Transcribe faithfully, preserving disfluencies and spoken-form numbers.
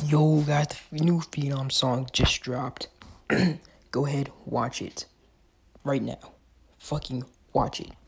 Yo, guys, the new Phenom song just dropped. Go ahead, watch it. Right now. Fucking watch it.